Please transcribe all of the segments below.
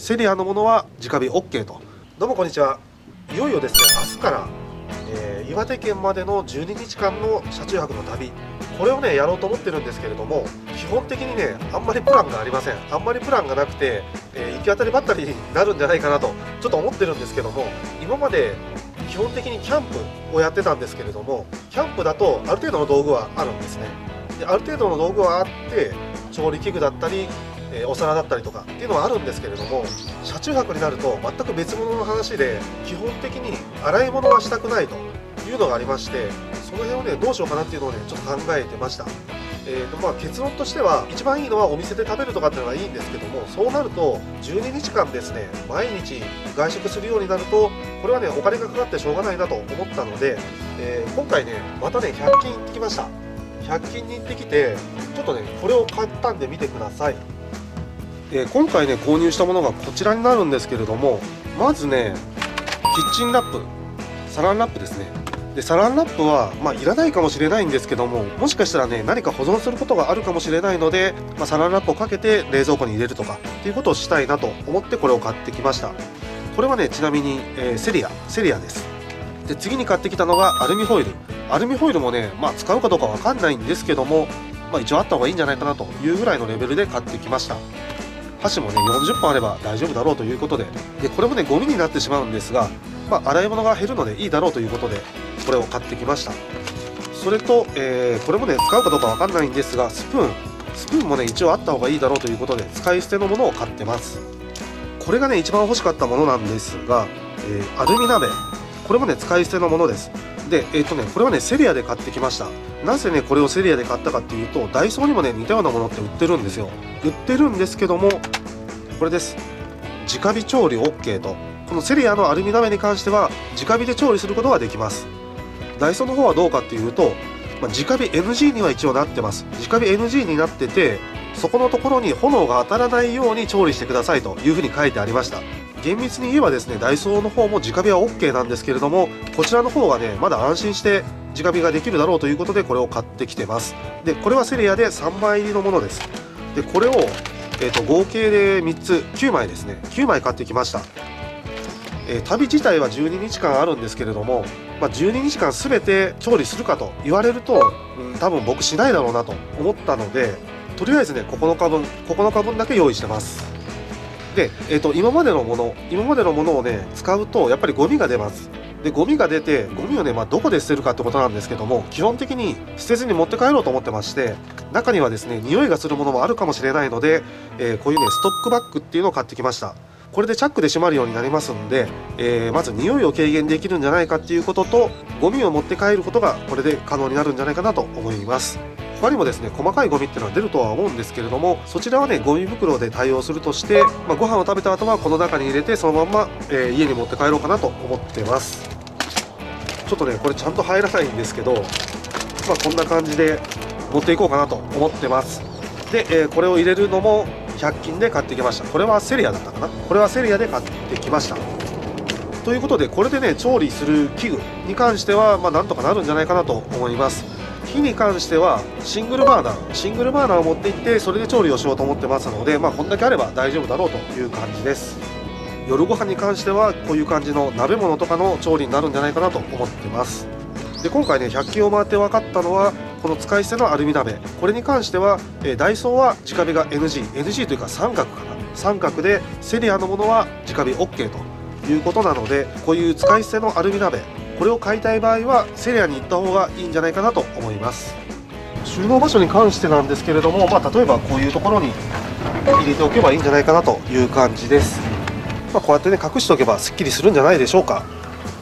セリアのものは直火 OK と。どうもこんにちは。いよいよですね、明日から、岩手県までの12日間の車中泊の旅、これをねやろうと思ってるんですけれども、基本的にねあんまりプランがありません。あんまりプランがなくて、行き当たりばったりになるんじゃないかなとちょっと思ってるんですけども、今まで基本的にキャンプをやってたんですけれども、キャンプだとある程度の道具はあるんですね。である程度の道具はあって、調理器具だったり、お皿だったりとかっていうのはあるんですけれども、車中泊になると全く別物の話で、基本的に洗い物はしたくないというのがありまして、その辺をねどうしようかなっていうのをねちょっと考えてました。結論としては、一番いいのはお店で食べるとかっていうのがいいんですけども、そうなると12日間ですね毎日外食するようになると、これはねお金がかかってしょうがないなと思ったので、今回ねまたね100均行ってきました。100均に行ってきて、ちょっとねこれを買ったんで見てください。今回ね購入したものがこちらになるんですけれども、まずねキッチンラップ、サランラップですね。でサランラップはいらないかもしれないんですけども、もしかしたらね何か保存することがあるかもしれないので、サランラップをかけて冷蔵庫に入れるとかっていうことをしたいなと思ってこれを買ってきました。これはねちなみに、セリアです。で次に買ってきたのがアルミホイル。アルミホイルもね使うかどうかわかんないんですけども、一応あった方がいいんじゃないかなというぐらいのレベルで買ってきました。箸もね40本あれば大丈夫だろうということで、これもねゴミになってしまうんですが、洗い物が減るのでいいだろうということでこれを買ってきました。それと、これもね使うかどうかわかんないんですが、スプーンもね一応あった方がいいだろうということで使い捨てのものを買ってます。これがね一番欲しかったものなんですが、アルミ鍋、これもね使い捨てのものです。でこれはねセリアで買ってきました。なぜねこれをセリアで買ったかっていうと、ダイソーにもね似たようなものって売ってるんですよ。売ってるんですけども、これです。直火調理 OK と。このセリアのアルミ鍋に関しては直火で調理することができます。ダイソーの方はどうかっていうと、直火 NG には一応なってます。直火 NG になってて、そこのところに炎が当たらないように調理してくださいというふうに書いてありました。厳密に言えばですね、ダイソーの方も直火は OK なんですけれども、こちらの方がねまだ安心して直火ができるだろうということでこれを買ってきてます。でこれはセリアで3枚入りのものです。でこれを、合計で3つ9枚ですね、9枚買ってきました。旅自体は12日間あるんですけれども、12日間全て調理するかと言われると、多分僕しないだろうなと思ったので、とりあえずね9日分だけ用意してます。で、今までのものをね使うとやっぱりゴミが出ます。でゴミが出て、ゴミをねどこで捨てるかってことなんですけども、基本的に捨てずに持って帰ろうと思ってまして、中にはですね匂いがするものもあるかもしれないので、こういうねストックバッグっていうのを買ってきました。これでチャックで閉まるようになりますんで、まず匂いを軽減できるんじゃないかっていうことと、ゴミを持って帰ることがこれで可能になるんじゃないかなと思います。他にもですね細かいゴミっていうのは出るとは思うんですけれども、そちらはねゴミ袋で対応するとして、ご飯を食べた後はこの中に入れてそのまんま、家に持って帰ろうかなと思ってます。ちょっとねこれちゃんと入らないんですけど、こんな感じで持っていこうかなと思ってます。で、これを入れるのも100均で買ってきました。これはセリアだったかな、これはセリアで買ってきました。ということでこれでね調理する器具に関してはなんとかなるんじゃないかなと思います。火に関してはシングルバーナーを持っていって、それで調理をしようと思ってますので、こんだけあれば大丈夫だろうという感じです。夜ご飯に関してはこういう感じの鍋物とかの調理になるんじゃないかなと思ってます。で今回ね100均を回って分かったのは、この使い捨てのアルミ鍋、これに関しては、ダイソーは直火が NG というか三角かな、三角で、セリアのものは直火 OK ということなので、こういう使い捨てのアルミ鍋、これを買いたい場合はセリアに行った方がいいんじゃないかなと思います。収納場所に関してなんですけれども、例えばこういうところに入れておけばいいんじゃないかなという感じです。こうやってね隠しておけばすっきりするんじゃないでしょうか。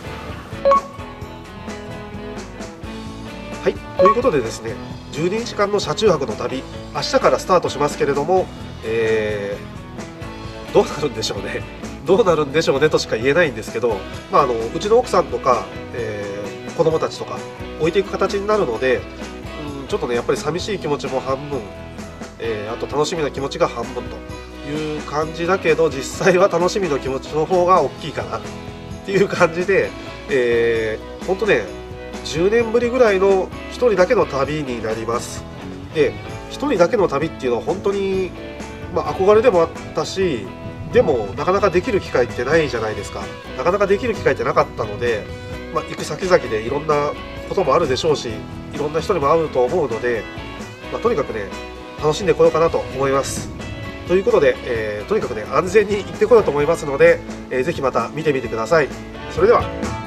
はい、ということでですね、12日間の車中泊の旅、明日からスタートしますけれども、どうなるんでしょうねとしか言えないんですけど、うちの奥さんとか、子供たちとか置いていく形になるので、ちょっとねやっぱり寂しい気持ちも半分、あと楽しみな気持ちが半分という感じだけど、実際は楽しみの気持ちの方が大きいかなっていう感じで、本当ね10年ぶりぐらいの1人だけの旅になります。で1人だけの旅っていうのは本当に、憧れでもあったし、 でもなかなかできる機会ってないじゃないですか。なかなかできる機会ってなかったので、行く先々でいろんなこともあるでしょうし、いろんな人にも会うと思うので、とにかくね楽しんでこようかなと思います。ということで、とにかくね安全に行ってこようと思いますので、ぜひまた見てみてください。それでは。